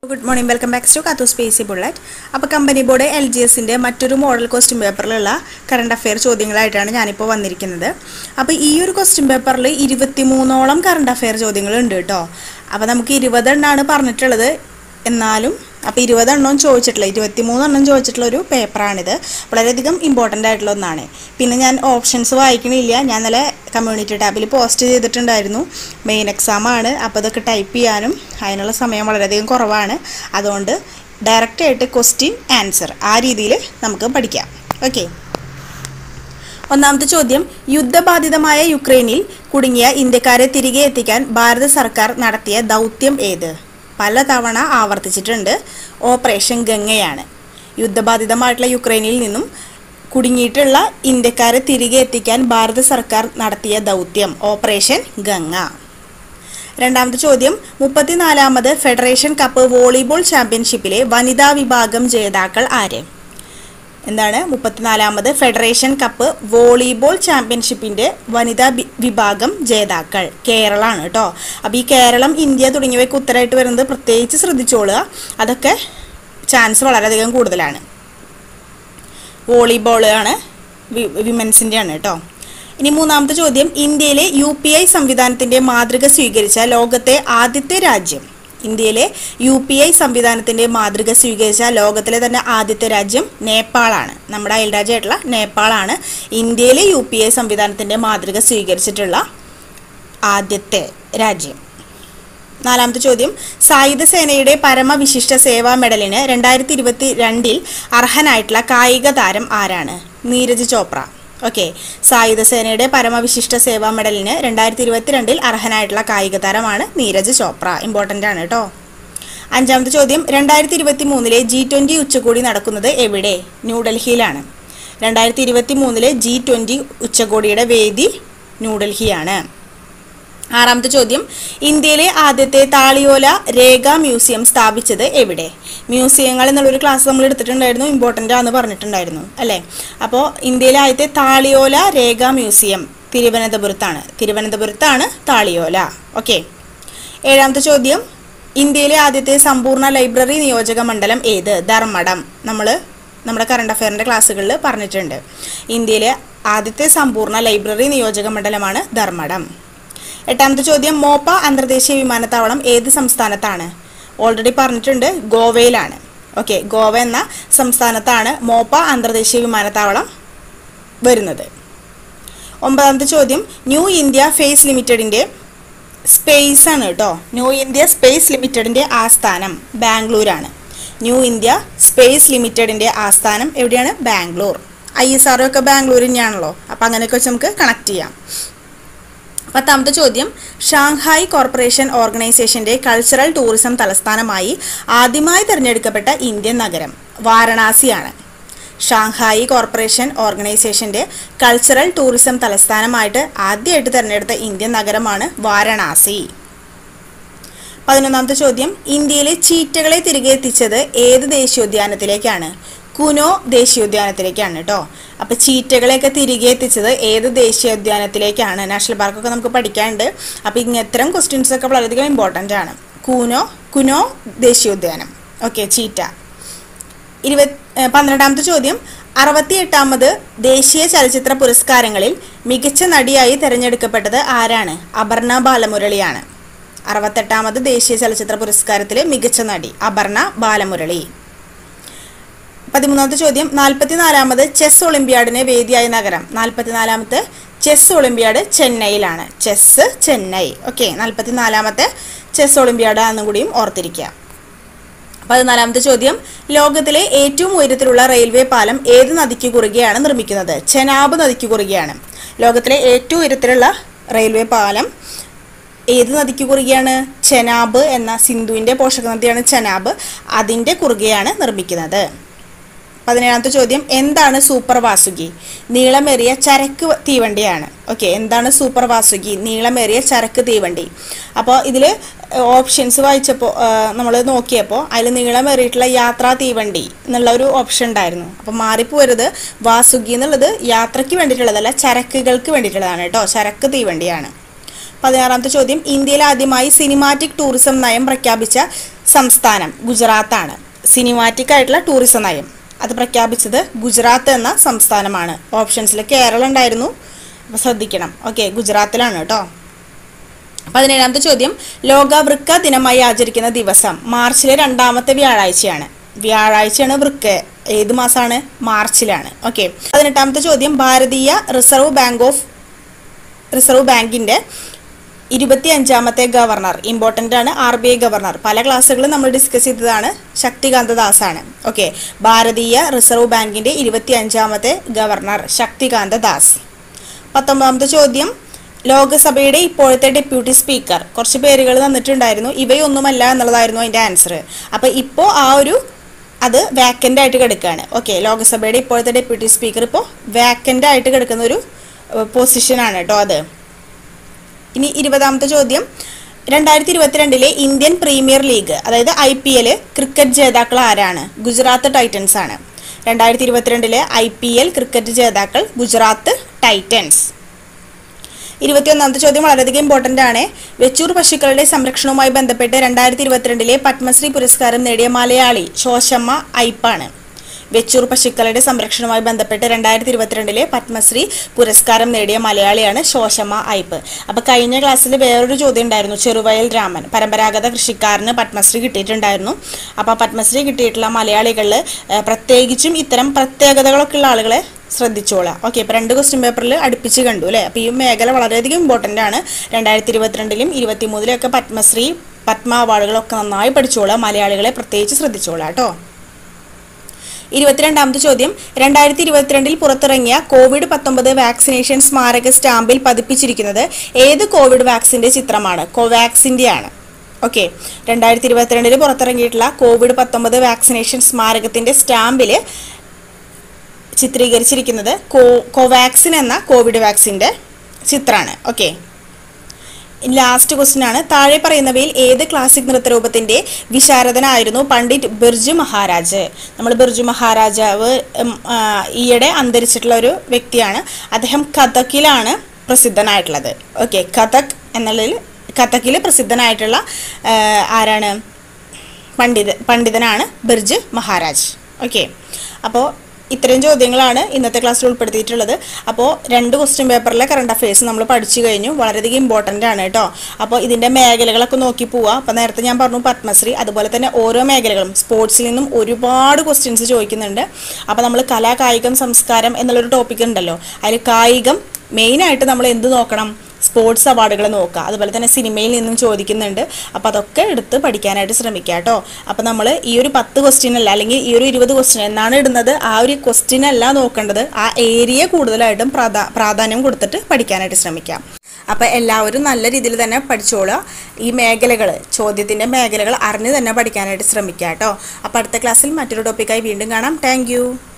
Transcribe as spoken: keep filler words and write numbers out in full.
Good morning, welcome back to കാത്തു സ്പേസി bullet. അപ്പോൾ കമ്പനി ബോർഡ് എൽ ജി എസിൻ്റെ മറ്റൊരു മോഡൽ ക്വസ്റ്റ്യൻ പേപ്പറിലുള്ള കറണ്ട് അഫെയർ ചോദ്യങ്ങളായിട്ടാണ് ഞാനിപ്പോൾ വന്നിരിക്കുന്നത്. അപ്പോൾ ഈ ഒരു ക്വസ്റ്റ്യൻ പേപ്പറിൽ ഇരുപത്തി മൂന്നോളം കറണ്ട് അഫെയർ ചോദ്യങ്ങളുണ്ട് കേട്ടോ. അപ്പോൾ നമുക്ക് ഇരുപതെണ്ണമാണ് പറഞ്ഞിട്ടുള്ളത്, എന്നാലും അപ്പോൾ ഇരുപതെണ്ണം ചോദിച്ചിട്ടുള്ള ഇരുപത്തി മൂന്നെണ്ണം ചോദിച്ചിട്ടുള്ള ഒരു പേപ്പറാണിത്. വളരെയധികം ഇമ്പോർട്ടൻ്റ് ആയിട്ടുള്ള ഒന്നാണ്. പിന്നെ ഞാൻ ഓപ്ഷൻസ് വായിക്കണില്ല, ഞാൻ നല്ല കമ്മ്യൂണിറ്റി ടാബിൽ പോസ്റ്റ് ചെയ്തിട്ടുണ്ടായിരുന്നു. മെയിൻ എക്സാമാണ്, അപ്പോൾ ഇതൊക്കെ ടൈപ്പ് ചെയ്യാനും അതിനുള്ള സമയം വളരെയധികം കുറവാണ്. അതുകൊണ്ട് ഡയറക്റ്റായിട്ട് ക്വസ്റ്റ്യൻ ആൻസർ ആ രീതിയിൽ നമുക്ക് പഠിക്കാം. ഓക്കെ, ഒന്നാമത്തെ ചോദ്യം, യുദ്ധബാധിതമായ യുക്രൈനിൽ കുടുങ്ങിയ ഇന്ത്യക്കാരെ തിരികെ എത്തിക്കാൻ ഭാരത സർക്കാർ നടത്തിയ ദൗത്യം ഏത്? പലതവണ ആവർത്തിച്ചിട്ടുണ്ട്. ഓപ്പറേഷൻ ഗംഗയാണ്. യുദ്ധബാധിതമായിട്ടുള്ള യുക്രൈനിൽ നിന്നും കുടുങ്ങിയിട്ടുള്ള ഇന്ത്യക്കാരെ തിരികെ എത്തിക്കാൻ ഭാരത സർക്കാർ നടത്തിയ ദൗത്യം ഓപ്പറേഷൻ ഗംഗ. രണ്ടാമത്തെ ചോദ്യം, മുപ്പത്തിനാലാമത് ഫെഡറേഷൻ കപ്പ് വോളിബോൾ ചാമ്പ്യൻഷിപ്പിലെ വനിതാ വിഭാഗം ജേതാക്കൾ ആര്? എന്താണ് മുപ്പത്തിനാലാമത് ഫെഡറേഷൻ കപ്പ് വോളിബോൾ ചാമ്പ്യൻഷിപ്പിൻ്റെ വനിതാ വിഭാഗം ജേതാക്കൾ? കേരളമാണ് കേട്ടോ. അപ്പോൾ ഈ കേരളം, ഇന്ത്യ തുടങ്ങിയവയ്ക്ക് ഉത്തരമായിട്ട് വരുന്നത് പ്രത്യേകിച്ച് ശ്രദ്ധിച്ചോളുക. അതൊക്കെ ചാൻസ് വളരെയധികം കൂടുതലാണ്. വോളിബോൾ ആണ്, വിമൻസിൻ്റെ ആണ് കേട്ടോ. ഇനി മൂന്നാമത്തെ ചോദ്യം, ഇന്ത്യയിലെ യു പി ഐ സംവിധാനത്തിൻ്റെ മാതൃക സ്വീകരിച്ച ലോകത്തെ ആദ്യത്തെ രാജ്യം? ഇന്ത്യയിലെ യു പി ഐ സംവിധാനത്തിൻ്റെ മാതൃക സ്വീകരിച്ച ലോകത്തിലെ തന്നെ ആദ്യത്തെ രാജ്യം നേപ്പാളാണ്. നമ്മുടെ അയൽരാജ്യമായിട്ടുള്ള നേപ്പാളാണ് ഇന്ത്യയിലെ യു പി ഐ സംവിധാനത്തിൻ്റെ മാതൃക സ്വീകരിച്ചിട്ടുള്ള ആദ്യത്തെ രാജ്യം. നാലാമത്തെ ചോദ്യം, സായുധ സേനയുടെ പരമവിശിഷ്ട സേവാ മെഡലിന് രണ്ടായിരത്തി ഇരുപത്തി രണ്ടിൽ അർഹനായിട്ടുള്ള കായിക താരം ആരാണ്? നീരജ് ചോപ്ര. ഓക്കെ, സായുധ സേനയുടെ പരമവിശിഷ്ട സേവാ മെഡലിന് രണ്ടായിരത്തി ഇരുപത്തി രണ്ടിൽ അർഹനായിട്ടുള്ള കായിക താരമാണ് നീരജ് ചോപ്ര. ഇമ്പോർട്ടൻ്റ് ആണ് കേട്ടോ. അഞ്ചാമത്തെ ചോദ്യം, രണ്ടായിരത്തി ഇരുപത്തി മൂന്നിലെ ജി ട്വൻ്റി ഉച്ചകോടി നടക്കുന്നത് എവിടെ? ന്യൂഡൽഹിയിലാണ്. രണ്ടായിരത്തി ഇരുപത്തി മൂന്നിലെ ജി ട്വൻ്റി ഉച്ചകോടിയുടെ വേദി ന്യൂഡൽഹിയാണ്. ആറാമത്തെ ചോദ്യം, ഇന്ത്യയിലെ ആദ്യത്തെ താളിയോല രേഖ മ്യൂസിയം സ്ഥാപിച്ചത് എവിടെ? മ്യൂസിയങ്ങൾ എന്നുള്ളൊരു ക്ലാസ് നമ്മൾ എടുത്തിട്ടുണ്ടായിരുന്നു, ഇമ്പോർട്ടൻ്റ് ആണെന്ന് പറഞ്ഞിട്ടുണ്ടായിരുന്നു അല്ലേ. അപ്പോൾ ഇന്ത്യയിലെ ആദ്യത്തെ താളിയോല രേഖ മ്യൂസിയം തിരുവനന്തപുരത്താണ്. തിരുവനന്തപുരത്താണ് താളിയോല. ഓക്കെ. ഏഴാമത്തെ ചോദ്യം, ഇന്ത്യയിലെ ആദ്യത്തെ സമ്പൂർണ്ണ ലൈബ്രറി നിയോജക മണ്ഡലം ഏത്? ധർമ്മടം. നമ്മൾ നമ്മുടെ കറണ്ട് അഫെയറിൻ്റെ ക്ലാസ്സുകളിൽ പറഞ്ഞിട്ടുണ്ട്. ഇന്ത്യയിലെ ആദ്യത്തെ സമ്പൂർണ്ണ ലൈബ്രറി നിയോജക മണ്ഡലമാണ് ധർമ്മടം. എട്ടാമത്തെ ചോദ്യം, മോപ്പ അന്തർദേശീയ വിമാനത്താവളം ഏത് സംസ്ഥാനത്താണ്? ഓൾറെഡി പറഞ്ഞിട്ടുണ്ട്, ഗോവയിലാണ്. ഓക്കെ, ഗോവ എന്ന സംസ്ഥാനത്താണ് മോപ്പ അന്തർദേശീയ വിമാനത്താവളം വരുന്നത്. ഒമ്പതാമത്തെ ചോദ്യം, ന്യൂ ഇന്ത്യ ഫേസ് ലിമിറ്റഡിൻ്റെ സ്പേസ് ആണ് കേട്ടോ. ന്യൂ ഇന്ത്യ സ്പേസ് ലിമിറ്റഡിൻ്റെ ആസ്ഥാനം ബാംഗ്ലൂരാണ്. ന്യൂ ഇന്ത്യ സ്പേസ് ലിമിറ്റഡിൻ്റെ ആസ്ഥാനം എവിടെയാണ്? ബാംഗ്ലൂർ. ഐ എസ് ആർ ഒക്കെ ബാംഗ്ലൂർ തന്നെയാണല്ലോ. അപ്പോൾ അങ്ങനെയൊക്കെ വെച്ച് നമുക്ക് കണക്ട് ചെയ്യാം. പത്താമത്തെ ചോദ്യം, ഷാങ്ഹായ് കോർപ്പറേഷൻ ഓർഗനൈസേഷൻ്റെ കൾച്ചറൽ ടൂറിസം തലസ്ഥാനമായി ആദ്യമായി തിരഞ്ഞെടുക്കപ്പെട്ട ഇന്ത്യൻ നഗരം? വാരണാസിയാണ്. ഷാങ്ഹായ് കോർപ്പറേഷൻ ഓർഗനൈസേഷൻ്റെ കൾച്ചറൽ ടൂറിസം തലസ്ഥാനമായിട്ട് ആദ്യമായിട്ട് തിരഞ്ഞെടുത്ത ഇന്ത്യൻ നഗരമാണ് വാരണാസി. പതിനൊന്നാമത്തെ ചോദ്യം, ഇന്ത്യയിലെ ചീറ്റകളെ തിരികെ എത്തിച്ചത് ഏത് ദേശീയോദ്യാനത്തിലേക്കാണ്? കുനോ ദേശീയോദ്യാനത്തിലേക്കാണ് കേട്ടോ. അപ്പോൾ ചീറ്റകളെയൊക്കെ തിരികെ എത്തിച്ചത് ഏത് ദേശീയോദ്യാനത്തിലേക്കാണ്? നാഷണൽ പാർക്കൊക്കെ നമുക്ക് പഠിക്കാനുണ്ട്. അപ്പോൾ ഇങ്ങനത്തരം ക്വസ്റ്റ്യൻസ് ഒക്കെ വളരെയധികം ഇമ്പോർട്ടൻ്റ് ആണ്. കുനോ കുനോ ദേശീയോദ്യാനം. Okay, cheetah. ഇരുപത് പന്ത്രണ്ടാമത്തെ ചോദ്യം, അറുപത്തി എട്ടാമത് ദേശീയ ചലച്ചിത്ര പുരസ്കാരങ്ങളിൽ മികച്ച നടിയായി തിരഞ്ഞെടുക്കപ്പെട്ടത് ആരാണ്? അപർണ ബാലമുരളിയാണ്. അറുപത്തെട്ടാമത് ദേശീയ ചലച്ചിത്ര പുരസ്കാരത്തിലെ മികച്ച നടി അപർണ ബാലമുരളി. പതിമൂന്നാമത്തെ ചോദ്യം, നാൽപ്പത്തിനാലാമത് ചെസ് ഒളിമ്പ്യാഡിന് വേദിയായ നഗരം? നാൽപ്പത്തിനാലാമത്തെ ചെസ് ഒളിമ്പ്യാഡ് ചെന്നൈയിലാണ്. ചെസ് ചെന്നൈ. ഓക്കെ, നാൽപ്പത്തിനാലാമത്തെ ചെസ് ഒളിമ്പ്യാഡ് എന്നും കൂടിയും ഓർത്തിരിക്കുക. പതിനാലാമത്തെ ചോദ്യം, ലോകത്തിലെ ഏറ്റവും ഉയരത്തിലുള്ള റെയിൽവേ പാലം ഏത് നദിക്ക് കുറുകെയാണ് നിർമ്മിക്കുന്നത്? ചെനാബ് നദിക്ക് കുറുകെയാണ്. ലോകത്തിലെ ഏറ്റവും ഉയരത്തിലുള്ള റെയിൽവേ പാലം ഏത് നദിക്ക് കുറുകെയാണ്? ചെനാബ് എന്ന സിന്ധുവിൻ്റെ പോഷക നദിയാണ് ചെനാബ്, അതിൻ്റെ കുറുകെയാണ് നിർമ്മിക്കുന്നത്. പതിനേഴാമത്തെ ചോദ്യം, എന്താണ് സൂപ്പർ വാസുകി? നീളമേറിയ ചരക്ക് തീവണ്ടിയാണ്. ഓക്കെ, എന്താണ് സൂപ്പർ വാസുകി? നീളമേറിയ ചരക്ക് തീവണ്ടി. അപ്പോൾ ഇതിൽ ഓപ്ഷൻസ് വായിച്ചപ്പോൾ നമ്മൾ നോക്കിയപ്പോൾ അതിൽ നീളമേറിയിട്ടുള്ള യാത്രാ തീവണ്ടി എന്നുള്ള ഒരു ഓപ്ഷൻ ഉണ്ടായിരുന്നു. അപ്പോൾ മാറിപ്പോരുത്, വാസുകി എന്നുള്ളത് യാത്രയ്ക്ക് വേണ്ടിയിട്ടുള്ളതല്ല, ചരക്കുകൾക്ക് വേണ്ടിയിട്ടുള്ളതാണ് കേട്ടോ. ചരക്ക് തീവണ്ടിയാണ്. പതിനാറാമത്തെ ചോദ്യം ഇന്ത്യയിൽ ആദ്യമായി സിനിമാറ്റിക് ടൂറിസം നയം പ്രഖ്യാപിച്ച സംസ്ഥാനം ഗുജറാത്താണ്. സിനിമാറ്റിക് ആയിട്ടുള്ള ടൂറിസം നയം അത് പ്രഖ്യാപിച്ചത് ഗുജറാത്ത് എന്ന സംസ്ഥാനമാണ്. ഓപ്ഷൻസിൽ കേരളം ഉണ്ടായിരുന്നു, അപ്പോൾ ശ്രദ്ധിക്കണം. ഓക്കെ, ഗുജറാത്തിലാണ് കേട്ടോ. പതിനേഴാമത്തെ ചോദ്യം ലോക വൃക്ക ദിനമായി ആചരിക്കുന്ന ദിവസം മാർച്ചിലെ രണ്ടാമത്തെ വ്യാഴാഴ്ചയാണ്. വ്യാഴാഴ്ചയാണ് വൃക്ക. ഏത് മാസമാണ്? മാർച്ചിലാണ്. ഓക്കെ. പതിനെട്ടാമത്തെ ചോദ്യം ഭാരതീയ റിസർവ് ബാങ്ക് ഓഫ് റിസർവ് ബാങ്കിന്റെ ഇരുപത്തി അഞ്ചാമത്തെ ഗവർണർ ഇമ്പോർട്ടൻ്റ് ആണ്. ആർ ബി ഐ ഗവർണർ പല ക്ലാസ്സുകളും നമ്മൾ ഡിസ്കസ് ചെയ്തതാണ്. ശക്തികാന്ത ദാസ് ആണ്. ഓക്കെ, ഭാരതീയ റിസർവ് ബാങ്കിന്റെ ഇരുപത്തി അഞ്ചാമത്തെ ഗവർണർ ശക്തികാന്ത ദാസ്. പത്തൊമ്പതാമത്തെ ചോദ്യം ലോകസഭയുടെ ഇപ്പോഴത്തെ ഡെപ്യൂട്ടി സ്പീക്കർ. കുറച്ച് പേരുകൾ തന്നിട്ടുണ്ടായിരുന്നു, ഇവയൊന്നുമല്ല എന്നുള്ളതായിരുന്നു അതിൻ്റെ ആൻസർ. അപ്പോൾ ഇപ്പോൾ ആ ഒരു അത് വാക്കൻ്റ് ആയിട്ട് കിടക്കുകയാണ്. ഓക്കെ, ലോകസഭയുടെ ഇപ്പോഴത്തെ ഡെപ്യൂട്ടി സ്പീക്കർ ഇപ്പോൾ വാക്കൻ്റ് ആയിട്ട് കിടക്കുന്ന ഒരു പൊസിഷനാണ് കേട്ടോ അത്. ഇനി ഇരുപതാമത്തെ ചോദ്യം രണ്ടായിരത്തി ഇരുപത്തിരണ്ടിലെ ഇന്ത്യൻ പ്രീമിയർ ലീഗ് അതായത് ഐ പി എൽ ക്രിക്കറ്റ് ജേതാക്കൾ ആരാണ്? ഗുജറാത്ത് ടൈറ്റൻസ് ആണ്. രണ്ടായിരത്തി ഇരുപത്തിരണ്ടിലെ ഐ പി എൽ ക്രിക്കറ്റ് ജേതാക്കൾ ഗുജറാത്ത് ടൈറ്റൻസ്. ഇരുപത്തിയൊന്നാമത്തെ ചോദ്യം വളരെയധികം ഇമ്പോർട്ടൻ്റ് ആണ്. വെച്ചൂർ പശുക്കളുടെ സംരക്ഷണവുമായി ബന്ധപ്പെട്ട് രണ്ടായിരത്തി ഇരുപത്തിരണ്ടിലെ പത്മശ്രീ പുരസ്കാരം നേടിയ മലയാളി ശോശമ്മ ഐപ്പാണ്. വെച്ചൂർ പശുക്കളുടെ സംരക്ഷണവുമായി ബന്ധപ്പെട്ട് രണ്ടായിരത്തി ഇരുപത്തിരണ്ടിലെ പത്മശ്രീ പുരസ്കാരം നേടിയ മലയാളിയാണ് ശോശമ്മ ഐപ്പ്. അപ്പോൾ കഴിഞ്ഞ ക്ലാസ്സിൽ വേറൊരു ചോദ്യം ഉണ്ടായിരുന്നു. ചെറുവയൽ രാമൻ പരമ്പരാഗത കൃഷിക്കാരന് പത്മശ്രീ കിട്ടിയിട്ടുണ്ടായിരുന്നു. അപ്പോൾ പത്മശ്രീ കിട്ടിയിട്ടുള്ള മലയാളികളിൽ പ്രത്യേകിച്ചും ഇത്തരം പ്രത്യേകതകളൊക്കെ ഉള്ള ആളുകളെ ശ്രദ്ധിച്ചോളാം. ഓക്കെ, ഇപ്പോൾ രണ്ട് ക്വസ്റ്റ്യൻ പേപ്പറിൽ അടുപ്പിച്ച് കണ്ടു അല്ലേ. അപ്പോൾ ഈ മേഖല വളരെയധികം ഇമ്പോർട്ടൻ്റ് ആണ്. രണ്ടായിരത്തി ഇരുപത്തിരണ്ടിലും ഇരുപത്തി മൂന്നിലും ഒക്കെ പത്മശ്രീ പത്മ അവാർഡുകളൊക്കെ നന്നായി പഠിച്ചോളാം. മലയാളികളെ പ്രത്യേകിച്ച് ശ്രദ്ധിച്ചോളാം കേട്ടോ. ഇരുപത്തിരണ്ടാമത്തെ ചോദ്യം രണ്ടായിരത്തി ഇരുപത്തിരണ്ടിൽ പുറത്തിറങ്ങിയ കോവിഡ് പത്തൊമ്പത് വാക്സിനേഷൻ സ്മാരക സ്റ്റാമ്പിൽ പതിപ്പിച്ചിരിക്കുന്നത് ഏത് കോവിഡ് വാക്സിൻ്റെ ചിത്രമാണ്? കോവാക്സിൻ്റെ ആണ്. ഓക്കെ, രണ്ടായിരത്തി ഇരുപത്തിരണ്ടിൽ പുറത്തിറങ്ങിയിട്ടുള്ള കോവിഡ് പത്തൊമ്പത് വാക്സിനേഷൻ സ്മാരകത്തിൻ്റെ സ്റ്റാമ്പിൽ ചിത്രീകരിച്ചിരിക്കുന്നത് കോ കോവാക്സിൻ എന്ന കോവിഡ് വാക്സിൻ്റെ ചിത്രമാണ്. ഓക്കെ, ലാസ്റ്റ് ക്വസ്റ്റ്യൻ ആണ്. താഴെ പറയുന്നവയിൽ ഏത് ക്ലാസിക് നൃത്തരൂപത്തിൻ്റെ വിശാരദനായിരുന്നു പണ്ഡിറ്റ് ബിർജു മഹാരാജ്? നമ്മൾ ബിർജു മഹാരാജാവ് ഈയിടെ അന്തരിച്ചിട്ടുള്ള ഒരു വ്യക്തിയാണ്. അദ്ദേഹം കഥക്കിലാണ് പ്രസിദ്ധനായിട്ടുള്ളത്. ഓക്കെ, കഥക് എന്നുള്ളതിൽ കഥക്കിൽ പ്രസിദ്ധനായിട്ടുള്ള ആരാണ്? പണ്ഡിത പണ്ഡിതനാണ് ബിർജു മഹാരാജ്. ഓക്കെ, അപ്പോൾ ഇത്രയും ചോദ്യങ്ങളാണ് ഇന്നത്തെ ക്ലാസ്സിൽ ഉൾപ്പെടുത്തിയിട്ടുള്ളത്. അപ്പോൾ രണ്ട് ക്വസ്റ്റ്യൻ പേപ്പറിലെ കറണ്ട് അഫയേഴ്സ് നമ്മൾ പഠിച്ചു കഴിഞ്ഞു. വളരെയധികം ഇമ്പോർട്ടൻ്റ് ആണ് കേട്ടോ. അപ്പോൾ ഇതിൻ്റെ മേഖലകളൊക്കെ നോക്കി പോവുക. അപ്പോൾ നേരത്തെ ഞാൻ പറഞ്ഞു പത്മശ്രീ, അതുപോലെ തന്നെ ഓരോ മേഖലകളും സ്പോർട്സിൽ നിന്നും ഒരുപാട് ക്വസ്റ്റ്യൻസ് ചോദിക്കുന്നുണ്ട്. അപ്പോൾ നമ്മൾ കലാ കായികം സംസ്കാരം എന്നുള്ളൊരു ടോപ്പിക് ഉണ്ടല്ലോ, അതിൽ കായികം മെയിനായിട്ട് നമ്മൾ എന്ത് നോക്കണം? സ്പോർട്സ് അവാർഡുകൾ നോക്കുക. അതുപോലെ തന്നെ സിനിമയിൽ നിന്നും ചോദിക്കുന്നുണ്ട്. അപ്പോൾ അതൊക്കെ എടുത്ത് പഠിക്കാനായിട്ട് ശ്രമിക്കുക കേട്ടോ. അപ്പോൾ നമ്മൾ ഈ ഒരു പത്ത് ക്വസ്റ്റ്യൻ അല്ല അല്ലെങ്കിൽ ഈ ഒരു ഇരുപത് ക്വസ്റ്റ്യൻ എന്നാണ് ഇടുന്നത്, ആ ഒരു ക്വസ്റ്റ്യൻ അല്ല നോക്കേണ്ടത്, ആ ഏരിയ കൂടുതലായിട്ടും പ്രാധാ പ്രാധാന്യം കൊടുത്തിട്ട് പഠിക്കാനായിട്ട് ശ്രമിക്കാം. അപ്പോൾ എല്ലാവരും നല്ല രീതിയിൽ തന്നെ പഠിച്ചോളുക. ഈ മേഖലകൾ ചോദ്യത്തിൻ്റെ മേഖലകൾ അറിഞ്ഞ് തന്നെ പഠിക്കാനായിട്ട് ശ്രമിക്കുക കേട്ടോ. അപ്പോൾ അടുത്ത ക്ലാസ്സിൽ മറ്റൊരു ടോപ്പിക്കായി വീണ്ടും കാണാം. താങ്ക്